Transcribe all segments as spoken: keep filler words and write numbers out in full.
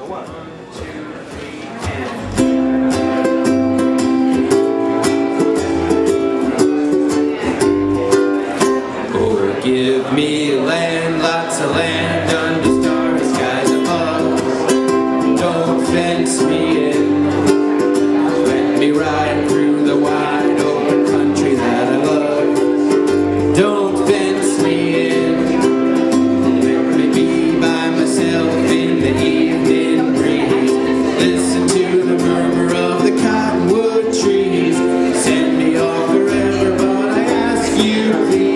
Give me land, lots of land under starry skies above. Don't fence me in. Let me ride through the wide open country that I love. Don't fence me in. Let me be by myself in the evening breeze. Listen to the murmur of the cottonwood trees. Send me off forever, but I ask you please.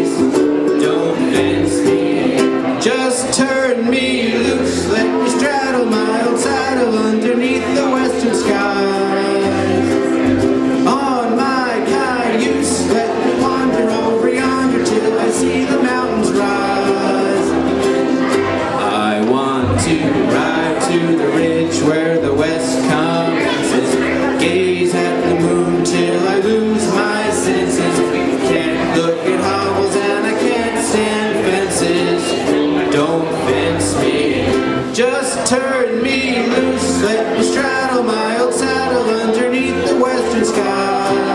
Just turn me loose, let me straddle my old saddle underneath the western skies. On my cayuse, let me wander over yonder till I see the mountains rise. I want to ride to the ridge where the west commences, gaze at the moon till I lose my senses. Can't look at hovels and I can't stand fences. Don't fence me, just turn me loose. Let me straddle my old saddle underneath the western sky.